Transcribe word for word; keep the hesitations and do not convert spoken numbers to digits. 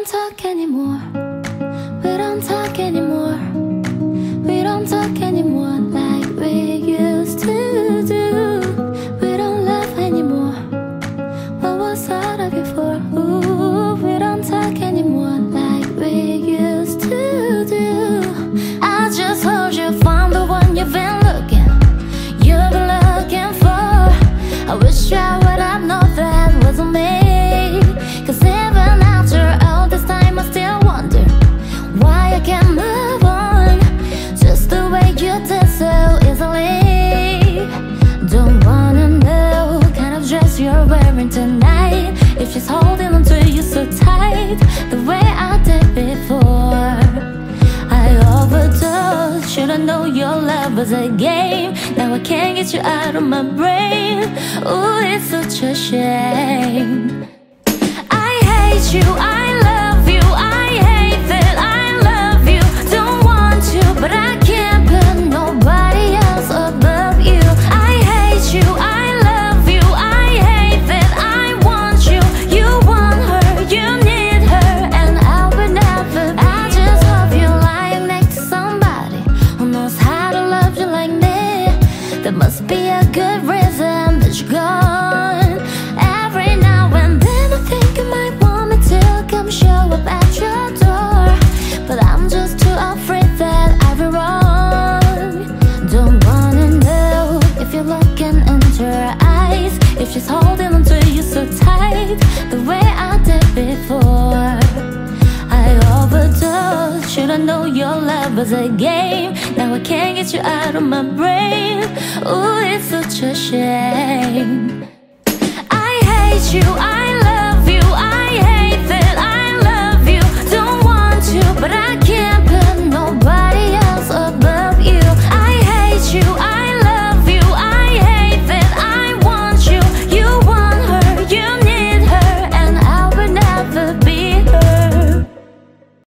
don't talk anymore. We don't talk anymore. We don't talk anymore like we used to do. We don't laugh anymore. What was all of you for? Ooh, we don't talk anymore like we used to do. I just heard you found the one you've been looking, you've been looking for. I wish I would have known that wasn't me. Cause even after all this time I still wonder why I can't move on just the way you did so easily. Don't wanna know what kind of dress you're wearing tonight, if she's holding on to you so tight the way I did before. I overdosed, should've known your love was a game. Now I can't get you out of my brain. Ooh, it's such a shame. I hate you, I love you, I hate that I love you. Don't want to, but I can't put nobody else above you. I hate you, I love you, I hate that I want you. You want her, you need her, and I would never. I just hope you're lying next to somebody who knows how to love you like me. There must be a good reason that you're gone. Every now and then I think you might want me to come show up at your door, but I'm just too afraid that I'll be wrong. Don't wanna know if you're looking into her eyes, if she's holding on to you so tight the way I did before. I overdosed, should've known your love was a game. Now I can't get you out of my brain. Ooh, it's such a shame. I hate you, I